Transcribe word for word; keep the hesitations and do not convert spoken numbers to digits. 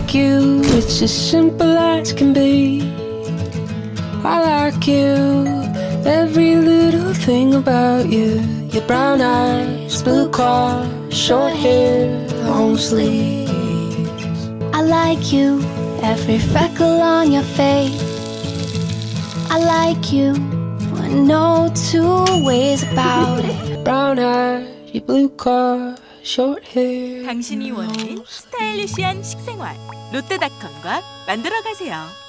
like you, it's as simple as can be. I like you, every little thing about you. Your brown eyes, blue car, short hair, long sleeves. I like you, every freckle on your face. I like you, I know two ways about it. Brown eyes, your blue car, short hair. 당신이 원하는 스타일리시한 식생활 롯데닷컴과 만들어가세요.